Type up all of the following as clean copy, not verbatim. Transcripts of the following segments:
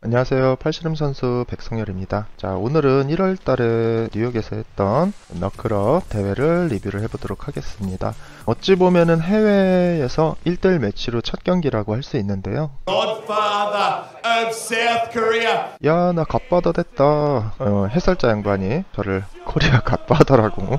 안녕하세요. 팔씨름 선수 백성열입니다. 자, 오늘은 1월 달에 뉴욕에서 했던 너클업 대회를 리뷰를 해보도록 하겠습니다. 어찌 보면은 해외에서 1대1 매치로 첫 경기라고 할 수 있는데요. Godfather of South Korea. 야, 나 갓바더 됐다. 해설자 양반이 저를 코리아 갓바더라고.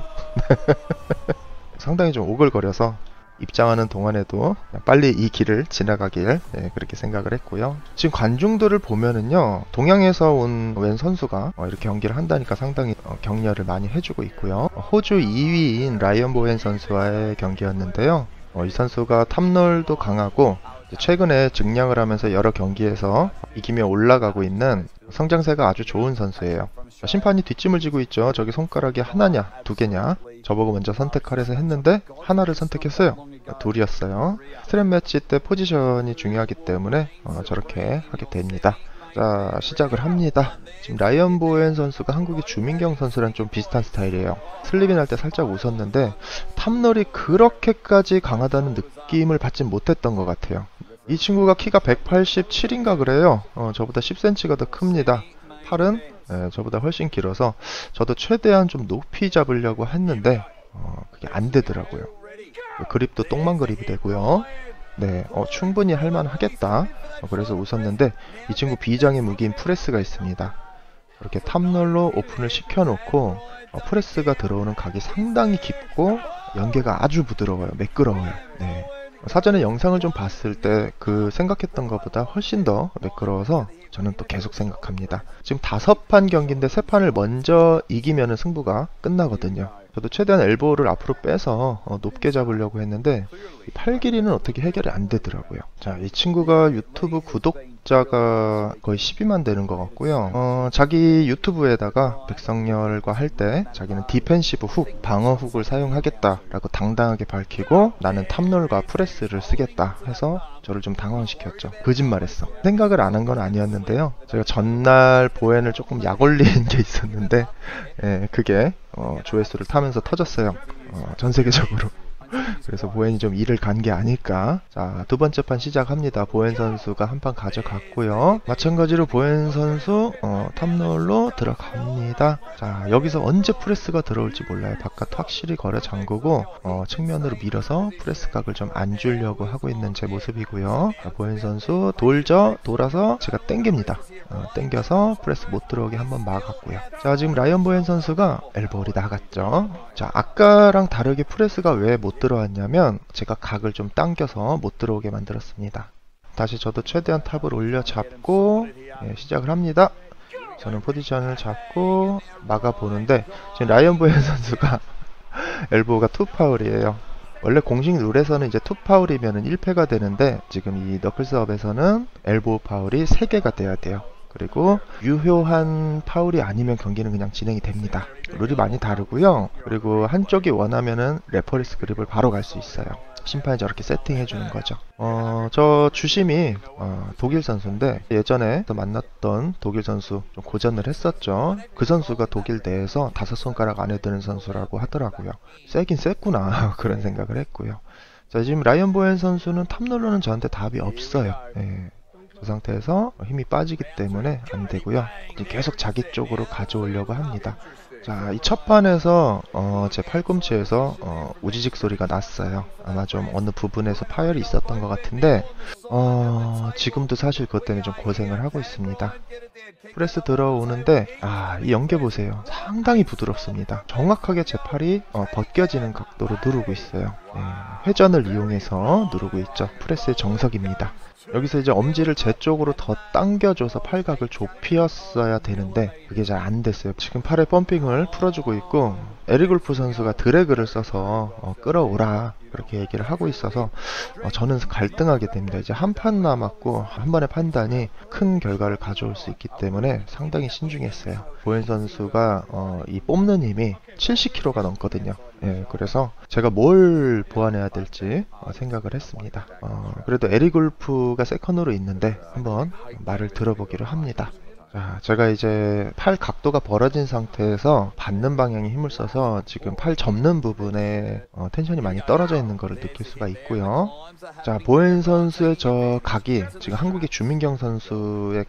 상당히 좀 오글거려서 입장하는 동안에도 빨리 이 길을 지나가길 그렇게 생각을 했고요. 지금 관중들을 보면은요, 동양에서 온 웬 선수가 이렇게 경기를 한다니까 상당히 격려를 많이 해주고 있고요. 호주 2위인 라이언 보웬 선수와의 경기였는데요. 이 선수가 탑롤도 강하고 최근에 증량을 하면서 여러 경기에서 이기며 올라가고 있는 성장세가 아주 좋은 선수예요. 심판이 뒷짐을 지고 있죠. 저기 손가락이 하나냐 두 개냐, 저보고 먼저 선택하래서 했는데 하나를 선택했어요. 둘이었어요. 스트랩 매치 때 포지션이 중요하기 때문에 저렇게 하게 됩니다. 자, 시작을 합니다. 지금 라이언 보웬 선수가 한국의 주민경 선수랑 좀 비슷한 스타일이에요. 슬립인 할 때 살짝 웃었는데 탑롤이 그렇게까지 강하다는 느낌을 받진 못했던 것 같아요. 이 친구가 키가 187인가 그래요. 저보다 10cm가 더 큽니다. 팔은 저보다 훨씬 길어서 저도 최대한 좀 높이 잡으려고 했는데 그게 안 되더라고요. 그립도 똥만 그립이 되고요. 네, 충분히 할만하겠다. 그래서 웃었는데 이 친구 비장의 무기인 프레스가 있습니다. 이렇게 탑롤로 오픈을 시켜놓고 프레스가 들어오는 각이 상당히 깊고 연계가 아주 부드러워요. 매끄러워요. 네. 사전에 영상을 좀 봤을 때 그 생각했던 것보다 훨씬 더 매끄러워서 저는 또 계속 생각합니다. 지금 5판 경기인데 3판을 먼저 이기면 승부가 끝나거든요. 저도 최대한 엘보를 앞으로 빼서 높게 잡으려고 했는데 팔 길이는 어떻게 해결이 안 되더라고요. 자, 이 친구가 유튜브 구독자가 거의 12만 되는 것 같고요. 자기 유튜브에다가 백성열과 할 때 자기는 디펜시브 훅, 방어 훅을 사용하겠다라고 당당하게 밝히고 나는 탑롤과 프레스를 쓰겠다 해서 저를 좀 당황시켰죠. 거짓말했어. 생각을 안 한 건 아니었는데요. 제가 전날 보엔을 조금 약 올린 게 있었는데 그게 조회수를 타면서 터졌어요. 전 세계적으로. 그래서 보엔이 좀 일을 간 게 아닐까. 자, 두 번째 판 시작합니다. 보엔 선수가 한 판 가져갔고요. 마찬가지로 보엔 선수 탑롤로 들어갑니다. 자, 여기서 언제 프레스가 들어올지 몰라요. 바깥 확실히 걸어 잠그고 측면으로 밀어서 프레스 각을 좀 안 주려고 하고 있는 제 모습이고요. 자, 보엔 선수 돌아서 제가 땡깁니다. 땡겨서 프레스 못 들어오게 한번 막았고요. 자, 지금 라이언 보엔 선수가 엘보울이 나갔죠. 자, 아까랑 다르게 프레스가 왜 못 들어왔냐면 제가 각을 좀 당겨서 못 들어오게 만들었습니다. 다시 저도 최대한 탑을 올려 잡고 시작을 합니다. 저는 포지션을 잡고 막아보는데 지금 라이언 보엔 선수가 엘보가 2파울이에요. 원래 공식 룰에서는 이제 2파울이면 1패가 되는데 지금 이 너클스업에서는 엘보 파울이 3개가 돼야 돼요. 그리고 유효한 파울이 아니면 경기는 그냥 진행이 됩니다. 룰이 많이 다르고요. 그리고 한쪽이 원하면은 레퍼리스 그립을 바로 갈 수 있어요. 심판이 저렇게 세팅해 주는 거죠. 저 주심이 독일 선수인데 예전에 만났던 독일 선수 좀 고전을 했었죠. 그 선수가 독일 내에서 5손가락 안에 드는 선수라고 하더라고요. 세긴 셌구나 그런 생각을 했고요. 자, 지금 라이언 보엔 선수는 탑롤로는 저한테 답이 없어요. 그 상태에서 힘이 빠지기 때문에 안 되고요. 계속 자기 쪽으로 가져오려고 합니다. 자, 이 첫 판에서 제 팔꿈치에서 우지직 소리가 났어요. 아마 좀 어느 부분에서 파열이 있었던 것 같은데 지금도 사실 그것 때문에 좀 고생을 하고 있습니다. 프레스 들어오는데 이 연계 보세요. 상당히 부드럽습니다. 정확하게 제 팔이 벗겨지는 각도로 누르고 있어요. 회전을 이용해서 누르고 있죠. 프레스의 정석입니다. 여기서 이제 엄지를 제 쪽으로 더 당겨줘서 팔각을 좁히었어야 되는데 그게 잘 안 됐어요. 지금 팔의 펌핑을 풀어주고 있고 에릭 울프 선수가 드래그를 써서 끌어오라 그렇게 얘기를 하고 있어서 저는 갈등하게 됩니다. 이제 한 판 남았고 한 번의 판단이 큰 결과를 가져올 수 있기 때문에 상당히 신중했어요. 보엔 선수가 이 뽑는 힘이 70kg가 넘거든요. 그래서 제가 뭘 보완해야 될지 생각을 했습니다. 그래도 에릭 울프가 세컨으로 있는데 한번 말을 들어보기로 합니다. 자, 제가 이제 팔 각도가 벌어진 상태에서 받는 방향에 힘을 써서 지금 팔 접는 부분에 텐션이 많이 떨어져 있는 것을 느낄 수가 있고요. 자, 보엔 선수의 저 각이 지금 한국의 주민경 선수의 각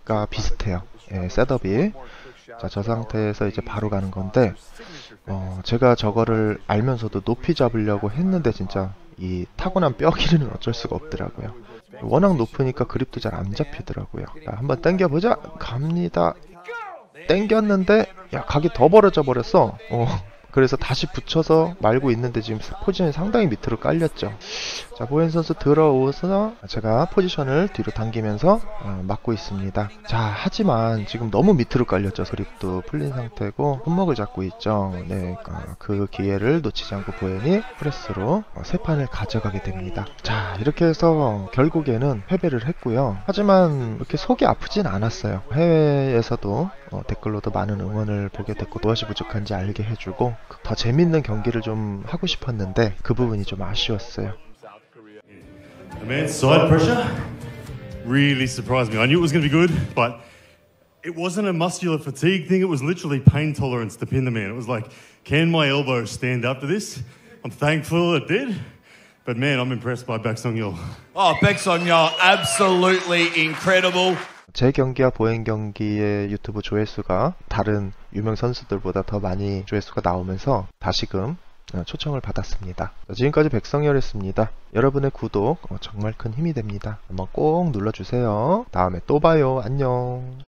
상태가 비슷해요. 예, 셋업이. 자, 저 상태에서 이제 바로 가는 건데, 제가 저거를 알면서도 높이 잡으려고 했는데 진짜 이 타고난 뼈 길이는 어쩔 수가 없더라고요. 워낙 높으니까 그립도 잘 안 잡히더라고요. 자, 한번 당겨보자. 갑니다. 당겼는데 야, 각이 더 벌어져 버렸어. 그래서 다시 붙여서 말고 있는데 지금 포지션이 상당히 밑으로 깔렸죠. 자, 보엔 선수 들어오서 제가 포지션을 뒤로 당기면서 막고 있습니다. 자, 하지만 지금 너무 밑으로 깔렸죠. 그립도 풀린 상태고 손목을 잡고 있죠. 네, 그 기회를 놓치지 않고 보엔이 프레스로 세 판을 가져가게 됩니다. 자, 이렇게 해서 결국에는 패배를 했고요. 하지만 이렇게 속이 아프진 않았어요. 해외에서도 댓글로도 많은 응원을 보게 됐고 무엇이 부족한지 알게 해주고 더 재밌는 경기를 좀 하고 싶었는데 그 부분이 좀 아쉬웠어요. Man, side pressure really surprised me. I knew it was going to be good, but it wasn't a muscular fatigue thing. It was literally pain tolerance to pin the man. It was like, can my elbow stand up to this? I'm thankful it did, but man, I'm impressed by Baek Sung-yeol. Oh, Baek Sung-yeol, absolutely incredible. 제 경기와 보엔 경기의 유튜브 조회수가 다른 유명 선수들보다 더 많이 조회수가 나오면서 다시금 초청을 받았습니다. 지금까지 백성열이었습니다. 여러분의 구독 정말 큰 힘이 됩니다. 한번 꼭 눌러주세요. 다음에 또 봐요. 안녕.